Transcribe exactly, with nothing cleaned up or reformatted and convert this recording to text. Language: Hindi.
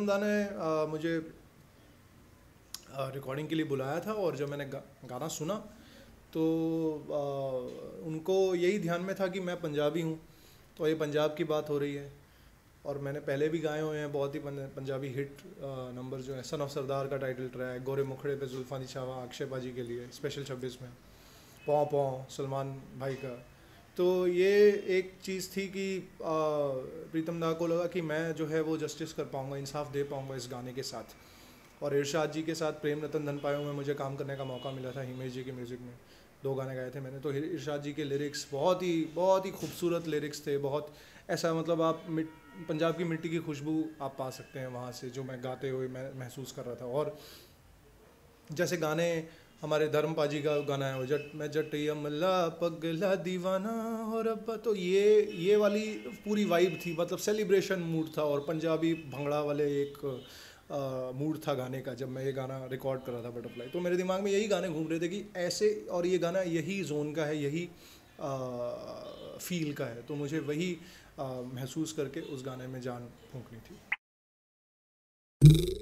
प्रीतम दा ने आ, मुझे रिकॉर्डिंग के लिए बुलाया था, और जब मैंने गा, गाना सुना तो आ, उनको यही ध्यान में था कि मैं पंजाबी हूँ, तो ये पंजाब की बात हो रही है। और मैंने पहले भी गाए हुए हैं बहुत ही पंजाबी हिट नंबर, जो है सन ऑफ सरदार का टाइटल ट्रैक, गोरे मुखड़े पे जुल्फानी छावा अक्षय बाजी के लिए स्पेशल छब्बीस में, पौ पौ सलमान भाई का। तो ये एक चीज़ थी कि आ, प्रीतम दा को लगा कि मैं जो है वो जस्टिस कर पाऊँगा, इंसाफ दे पाऊँगा इस गाने के साथ। और इरशाद जी के साथ प्रेम रतन धन पायो में मुझे काम करने का मौका मिला था, हिमेश जी के म्यूज़िक में दो गाने गाए थे मैंने। तो इरशाद जी के लिरिक्स बहुत ही बहुत ही खूबसूरत लिरिक्स थे, बहुत ऐसा मतलब आप मिट पंजाब की मिट्टी की खुशबू आप पा सकते हैं वहाँ से, जो मैं गाते हुए मैं महसूस कर रहा था। और जैसे गाने हमारे धर्म पाजी का गाना है वो, जट मैं जट अमला पगला दीवाना और अब्बा, तो ये ये वाली पूरी वाइब थी, मतलब सेलिब्रेशन मूड था और पंजाबी भंगड़ा वाले एक मूड था गाने का। जब मैं ये गाना रिकॉर्ड कर रहा था बटरफ्लाई, तो मेरे दिमाग में यही गाने घूम रहे थे कि ऐसे, और ये गाना यही जोन का है, यही फील का है, तो मुझे वही आ, महसूस करके उस गाने में जान फूंकनी थी।